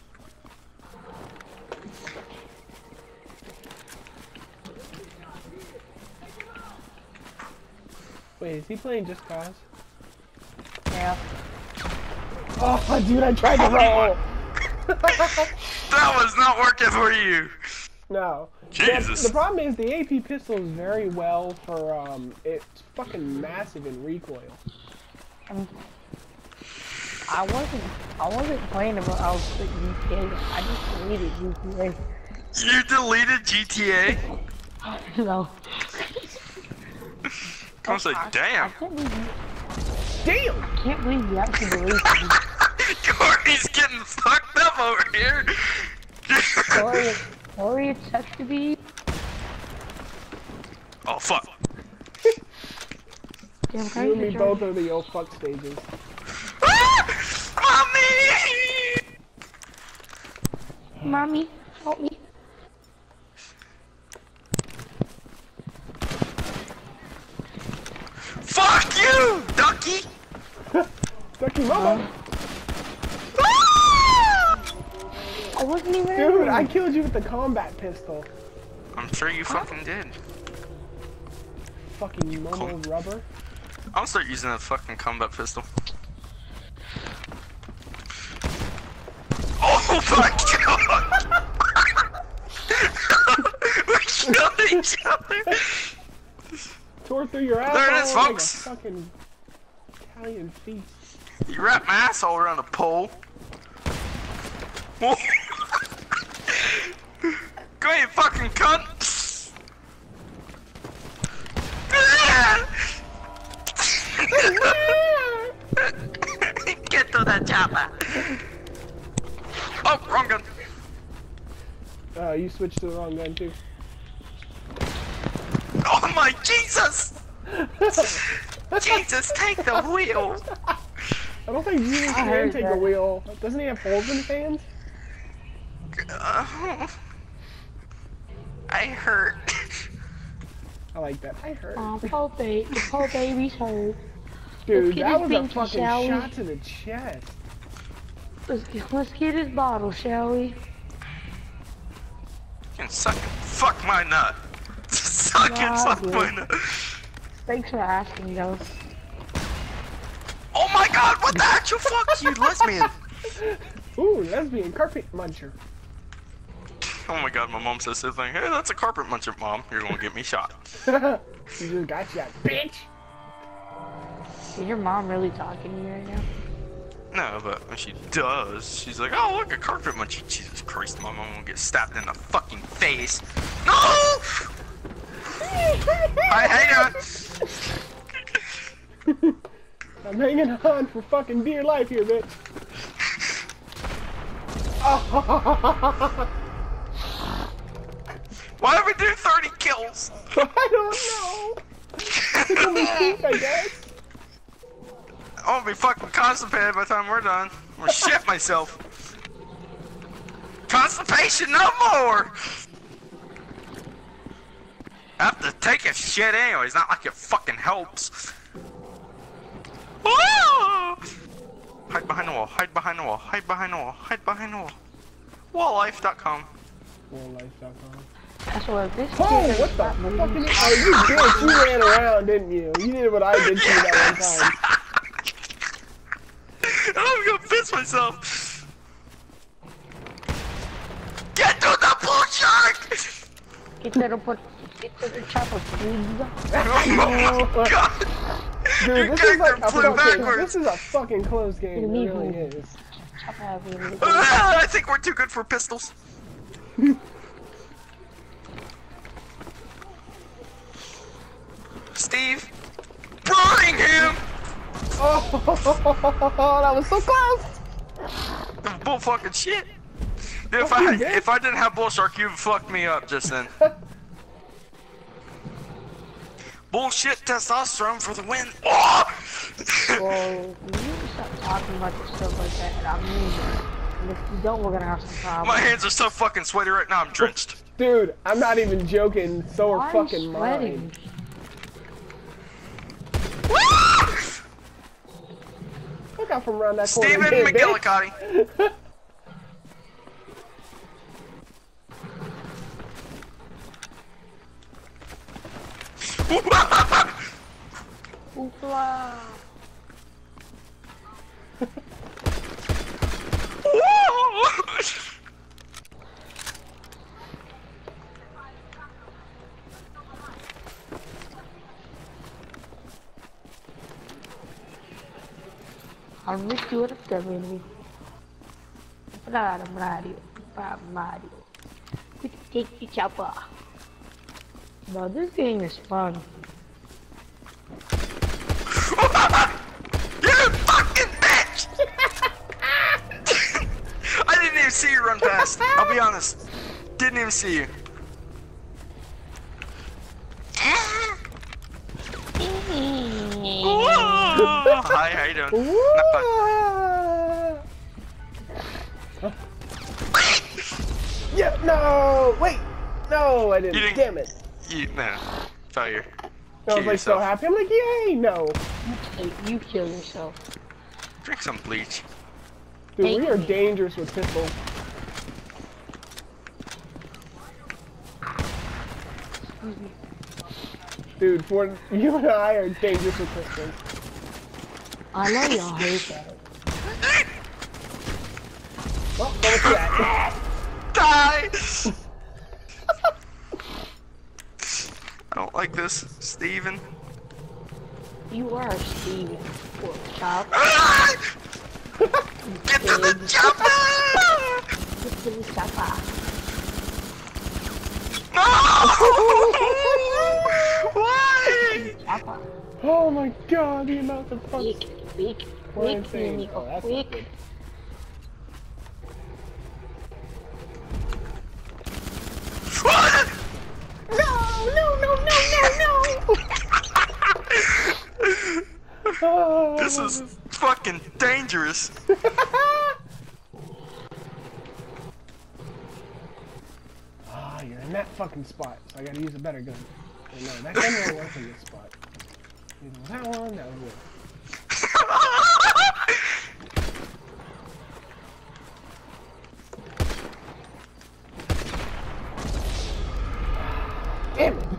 Wait, is he playing Just Cause? Yeah. Oh, dude, I tried to roll! That was not working for you. No. Jesus. The, the problem is the A P pistol is very well for, um, it's fucking massive in recoil. Um, I wasn't. I wasn't playing about. I was playing G T A. I just deleted G T A. You deleted G T A? No. Come on, say, I, damn. I can't believe you. Damn! I can't believe you actually deleted it. Corey's getting fucked up over here. Sorry, sorry, it's such to be. Oh fuck. Damn, You can and I me get both are the oh fuck stages. Mommy! Mommy, help me. Fuck you, ducky! Ducky Mama! I wasn't even. Dude, I killed you with the combat pistol. I'm sure you fucking did. fucking normal rubber. I'm gonna start using that fucking combat pistol. Oh my god! We killed each other! Tore through your asshole. There it is, like folks. a fucking Italian feast. You wrapped my asshole around a pole. Whoa. Go ahead, fucking cunt! Get to that chopper! Oh, wrong gun! Uh, you switched to the wrong gun too. Oh my Jesus! Jesus, take the wheel! I don't think you I can heard take that. a wheel. Doesn't he have holes in his hands? Uh, I hurt. I like that. I heard. Oh, poor baby, the poor baby's hurt. Dude, get that his was a pinky, fucking shall we? shot to the chest. Let's get, let's get his bottle, shall we? You can suck it. Fuck my nut. Suck Nah, it, suck dude. my nut. Thanks for asking, though. Oh my god, what the actual fuck, you lesbian? Ooh, lesbian carpet muncher. Oh my god, my mom says the thing. Hey, that's a carpet muncher, mom. You're gonna get me shot. You just got shot, bitch. Is your mom really talking to you right now? No, but when she does, she's like, oh, look, a carpet muncher. Jesus Christ, my mom will get stabbed in the fucking face. No! I hate her. I'm hanging on for fucking dear life here, bitch. Oh. Why did we do thirty kills? I don't know. It's only pink, I guess. I'm gonna be fucking constipated by the time we're done. I'm gonna shit myself. Constipation no more! I have to take a shit anyways, not like it fucking helps. Ah! Hide behind the wall, hide behind the wall, hide behind the wall, hide behind the wall. walllife dot com. Walllife dot com. That's what this Oh, kid what is the not moving. fucking? Oh, you bitch! You ran around, didn't you? You did what I did to you that one time. I'm gonna piss myself. Get to the bull shark! Get to the put. Get to the chopper, please. Oh my god! Dude, Your this is like character a flew fucking, backwards. this is a fucking close game. It Me really too. is. Chopper have you. Ah, I think we're too good for pistols. Steve, burning him! Oh, that was so close. Bull fucking shit. Dude, if I if I didn't have Bull Shark, you'd fucked me up just then. Bullshit testosterone for the win. Oh! Well, you need to stop talking about this stuff like that, and I'm mean. And if you don't, we're gonna have some problems. My hands are so fucking sweaty right now. I'm drenched. Dude, I'm not even joking. So Why are are you fucking sweating? mine. Look out from around that corner. Stephen again, bitch. McGillicuddy. Hoopla. I'll make you up there, baby. Mario, Mario, Mario. We take the chopper. No, this game is fun. You fucking bitch! I didn't even see you run past. I'll be honest. Didn't even see you. Hi, how you doing? Not bad. Yeah, no, wait, no, I didn't. You didn't- Damn it! You, no. Failure. I was like so yourself. happy. I'm like, yay! No, Hey, you kill yourself. Drink some bleach. dude, Thank we are you. dangerous with pistols. Dude, for you and I are dangerous with pistols. I know y'all hate that. Well, go with that. Die! I don't like this, Steven. You are Steven. Poor child. Ah! Get to the chopper! Get to the chopper. No! Why? Chopper. Oh my god, the amount of fucks. Quick, quick, We're quick, insane. Nico, Oh, that's not quick. good. No, no, no, no, no, no! Oh. This is fucking dangerous. Ah, you're in that fucking spot, so I gotta use a better gun. Oh, no, that gun won't work in this spot. Either that one, that one. Damn it!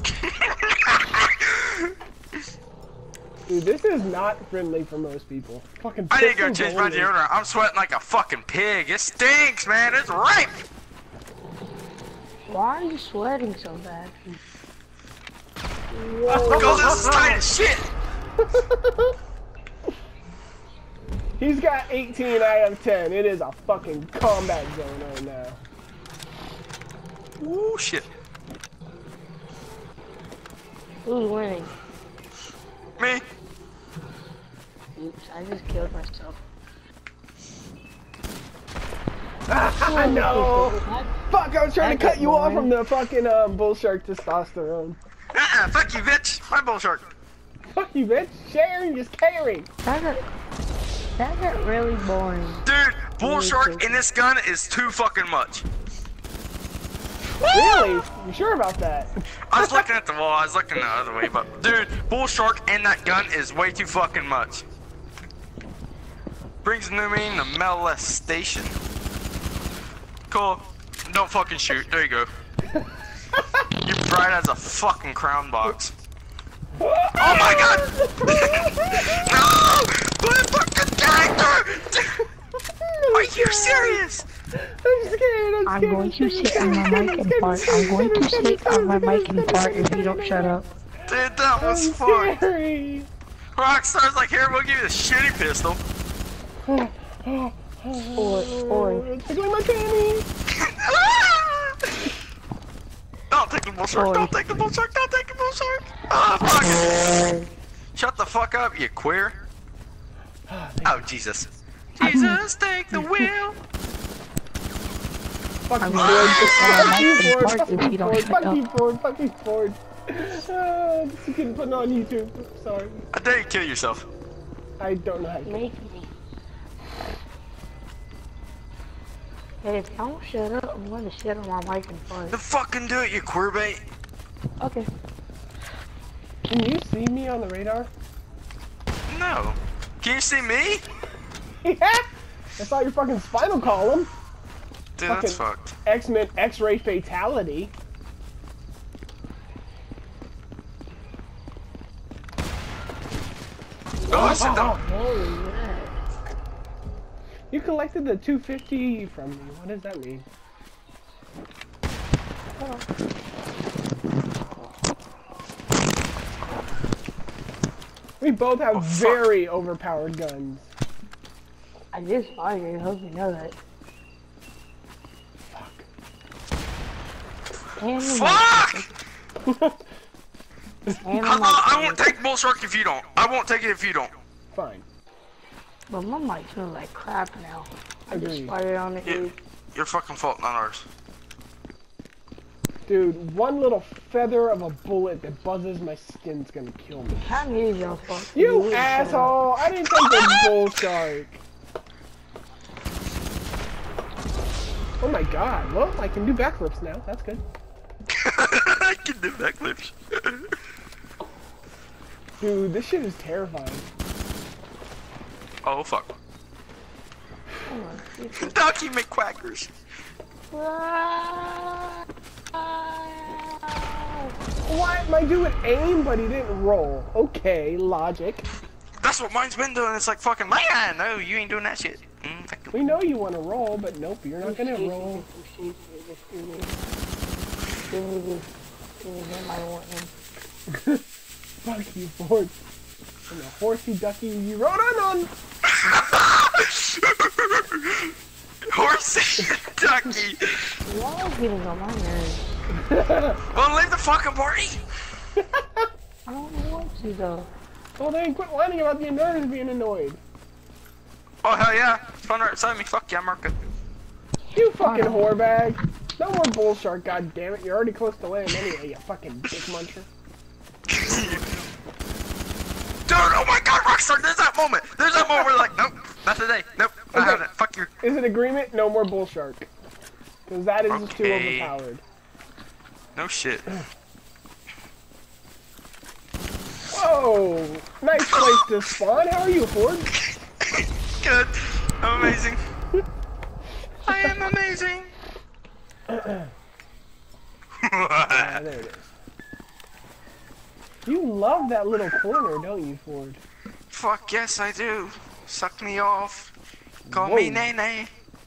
Dude, this is not friendly for most people. Fucking I need to go pistols change my only. deodorant. I'm sweating like a fucking pig. It stinks, man. It's ripe. Why are you sweating so bad? Because this is tight as shit. He's got eighteen, I have ten. It is a fucking combat zone right now. Ooh, shit. Who's winning? Me? Oops, I just killed myself. I know! Fuck, I was trying to I cut you off got from the fucking um, bull shark testosterone. Uh-uh, fuck you, bitch. My bull shark. Fuck you, bitch. Sharing is caring. That got, that got really boring. Dude, bull shark in this gun is too fucking much. Really? You sure about that? I was looking at the wall. I was looking the other way, but dude, bull shark in that gun is way too fucking much. Brings new meaning to molestation. Cool. Don't fucking shoot. There you go. You're bright as a fucking crown box. Oh my god! No! My fucking character! Are you serious? I'm scared. I'm, I'm scared. going to sit on my mic and fart. I'm going to sit on my mic and fart if you don't shut up. Dude, that was I'm fun. scary. Rockstar's like, here, we'll give you the shitty pistol. Or, or, It's tickling my panties. Don't take the bull shark, Or- don't take the bull shark, don't take the bull shark. Ah, fuck it. or. Shut the fuck up, you queer. Oh, Jesus. Jesus, take the wheel. Fuck I'm you, going to sit on my Ford. mic and Fuck fart you, if you don't Ford. shut Fuck you, up. Ford. Fuck you, Ford. Uh, this is getting put on YouTube. Sorry. I dare you kill yourself. I don't know how to. Make me. Hey, if I don't shut up, I'm going to sit on my mic and fart. Then fucking do it, you queer bait. Okay. Can you see me on the radar? No. Can you see me? Yeah! I saw your fucking spinal column. Dude, that's Fucking- fucked. X-Men X-ray fatality. Oh, sit down. Holy man. You collected the two fifty from me. What does that mean? We both have Oh, fuck. very overpowered guns. I just saw you. I hope you know that. Fuck. And Fuck! And I, my I won't take bull shark if you don't. I won't take it if you don't. Fine. But my mic smells like crap now. I just Agreed. farted on it, Yeah. dude. Your fucking fault, not ours. Dude, one little feather of a bullet that buzzes my skin's gonna kill me. How many of y'all fuck? You asshole! I didn't take the bull shark. Oh my god, well, I can do backflips now. That's good. I can do backflips. Dude, this shit is terrifying. Oh, fuck. Ducky McQuackers. What? My dude would aim, but he didn't roll. Okay, logic. That's what mine's been doing. It's like fucking man. No, you ain't doing that shit. Mm, fuck you. We know you want to roll, but nope, you're not gonna roll. Fuck you, Ford. And the horsey ducky you rode on on. Horsey ducky. Y'all getting on my nerves. Well, leave the fucking party. I don't want to though. Well, then quit whining about the nerves being annoyed. Oh hell yeah, it's fun right beside me. Fuck yeah, Marco. You fucking whore bag. No more bull shark, goddammit. You're already close to winning anyway, you fucking dick muncher. Dude, oh my god, Rockstar, there's that moment. There's that moment where like, nope, not today. Nope, not Okay. having it. Fuck you. Is it agreement? No more bull shark. Because that is just too Okay. overpowered. No shit. Whoa! Nice place to spawn. How are you, Ford? Good. I'm amazing. I am amazing. Ah, there it is. You love that little corner, don't you, Ford? Fuck yes, I do. Suck me off. Call Whoa. me Nene.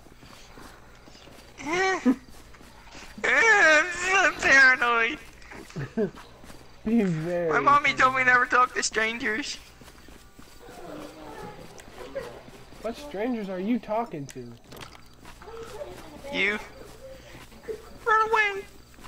Eh. Eh, I'm paranoid. Be very. My mommy told me never talk to strangers. What strangers are you talking to? You. Run away.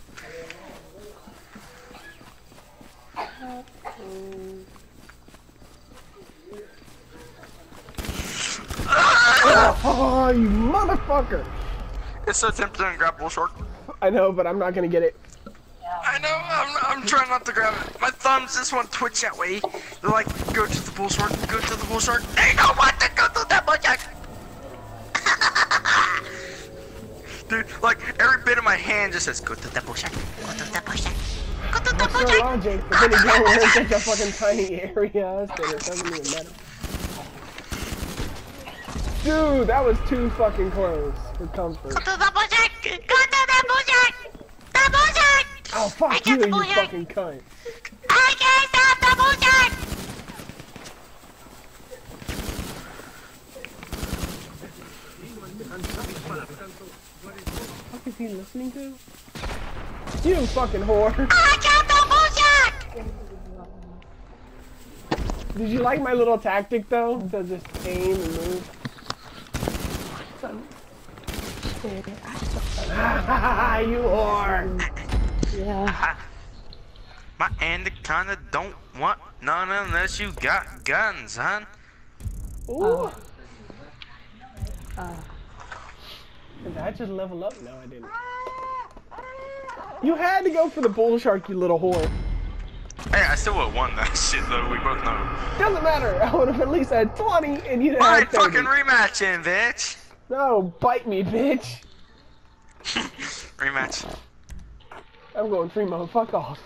Oh, you motherfucker! It's so tempting to grab bull shark. I know, but I'm not gonna get it. I know, I'm, I'm trying not to grab it. My thumbs just want to twitch that way. They're like, go to the bull shark, go to the bull shark. They don't want to go to that bull shark. Dude, like, every bit of my hand just says, go to the bull shark, go to the bull shark, go to the That's bull your shark. logic, but then again, we're in such a fucking tiny area that it doesn't even matter. Dude, that was too fucking close for comfort. Go to the bull shark, go to the bull shark, the bull shark. Oh, fuck I you, got the you bullshit. fucking cunt. I can't stop the bull shark. What is he listening to? You fucking whore. I got the bull shark. Did you like my little tactic, though? To just aim and move? Ah, you whore! Yeah. My anaconda don't want none unless you got guns, hon. Ooh! Uh, Did I just level up? No, I didn't. You had to go for the bull shark, you little whore. Hey, I still would've won that shit though, we both know. Doesn't matter. I would have at least had twenty and you'd have Fine, had thirty. fucking rematch in, bitch. No, bite me, bitch. Rematch. I'm going three mode. Fuck off.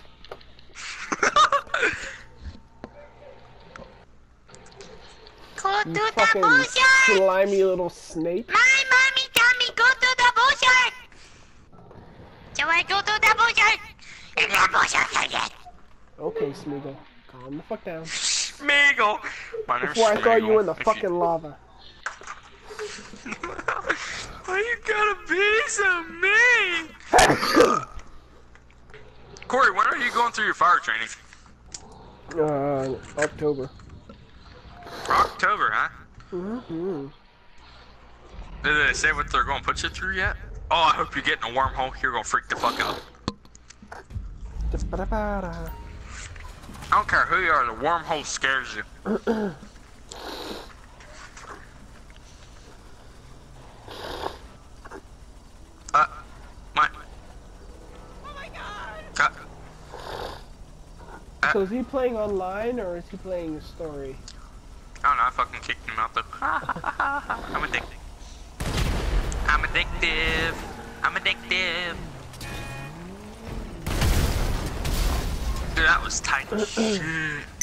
Go You to the fucking bull shark. slimy little snake. My mommy told me go to the bull shark. So I go to the bull shark. And the bull shark again. Okay, Smeagol. Calm the fuck down. Smeagol. My name's Before I throw you Smeagol. in the If fucking lava. Why you gotta be so mean? Corey, when are you going through your fire training? Uh, October. October, huh? Mm-hmm. Did they say what they're gonna put you through yet? Oh, I hope you get in a wormhole. You're gonna freak the fuck out. I don't care who you are, the wormhole scares you. uh, my. Oh my god! God. So is he playing online or is he playing story? I don't know, I fucking kicked him out though. I'm addicted. I'm addictive. I'm addictive. Dude, that was tight as shit.